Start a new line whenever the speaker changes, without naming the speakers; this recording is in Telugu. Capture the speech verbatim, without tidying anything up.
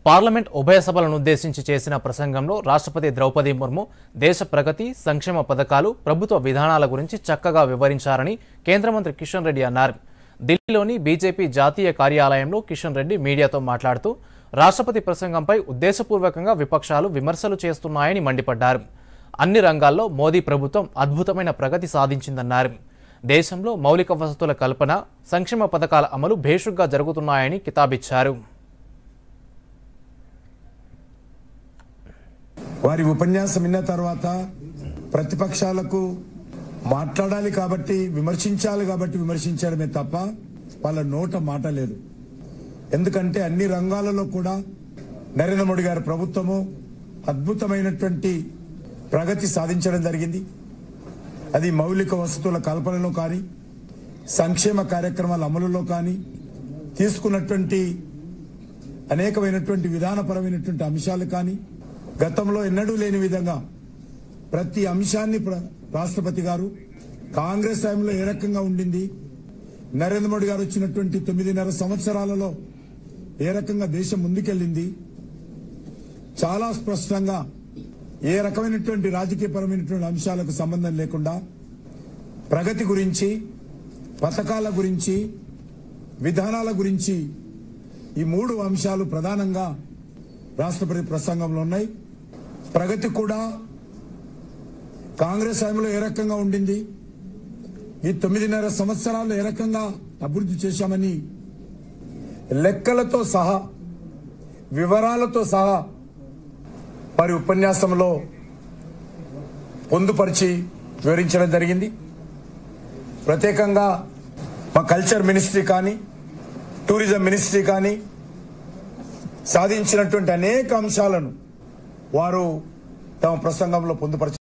పార్లమెంట్ ఉభయ సభలను ఉద్దేశించి చేసిన ప్రసంగంలో రాష్ట్రపతి ద్రౌపది ముర్ము దేశ ప్రగతి, సంక్షేమ పథకాలు, ప్రభుత్వ విధానాల గురించి చక్కగా వివరించారని కేంద్ర మంత్రి కిషన్ రెడ్డి అన్నారు. ఢిల్లీలోని బీజేపీ జాతీయ కార్యాలయంలో కిషన్ రెడ్డి మీడియాతో మాట్లాడుతూ రాష్ట్రపతి ప్రసంగంపై ఉద్దేశపూర్వకంగా విపక్షాలు విమర్శలు చేస్తున్నాయని మండిపడ్డారు. అన్ని రంగాల్లో మోదీ ప్రభుత్వం అద్భుతమైన ప్రగతి సాధించిందన్నారు. దేశంలో మౌలిక వసతుల కల్పన, సంక్షేమ పథకాల అమలు భేషుగ్గా జరుగుతున్నాయని కితాబిచ్చారు.
వారి ఉపన్యాసం విన్న తర్వాత ప్రతిపక్షాలకు మాట్లాడాలి కాబట్టి, విమర్శించాలి కాబట్టి విమర్శించడమే తప్ప వాళ్ళ నోట మాట లేదు. ఎందుకంటే అన్ని రంగాలలో కూడా నరేంద్ర మోడీ గారి ప్రభుత్వము అద్భుతమైనటువంటి ప్రగతి సాధించడం జరిగింది. అది మౌలిక వసతుల కల్పనలో కానీ, సంక్షేమ కార్యక్రమాల అమలులో కానీ, తీసుకున్నటువంటి అనేకమైనటువంటి విధానపరమైనటువంటి అంశాలు కానీ, గతంలో ఎన్నడూ లేని విధంగా ప్రతి అంశాన్ని రాష్ట్రపతి గారు కాంగ్రెస్ టైంలో ఏ రకంగా ఉండింది, నరేంద్ర మోడీ గారు వచ్చినటువంటి తొమ్మిదిన్నర సంవత్సరాలలో ఏ రకంగా దేశం ముందుకెళ్లింది, చాలా స్పష్టంగా ఏ రకమైనటువంటి రాజకీయపరమైనటువంటి అంశాలకు సంబంధం లేకుండా ప్రగతి గురించి, పథకాల గురించి, విధానాల గురించి ఈ మూడు అంశాలు ప్రధానంగా రాష్ట్రపతి ప్రసంగంలో ఉన్నాయి. ప్రగతి కూడా కాంగ్రెస్ టైంలో ఏ రకంగా ఉండింది, ఈ తొమ్మిదిన్నర సంవత్సరాలు ఏ రకంగా అభివృద్ధి చేశామని లెక్కలతో సహా, వివరాలతో సహా వారి ఉపన్యాసంలో పొందుపరిచి వివరించడం జరిగింది. ప్రత్యేకంగా మా కల్చర్ మినిస్ట్రీ కానీ, టూరిజం మినిస్ట్రీ కానీ సాధించినటువంటి అనేక అంశాలను వారు తమ ప్రసంగంలో పొందుపరిచారు.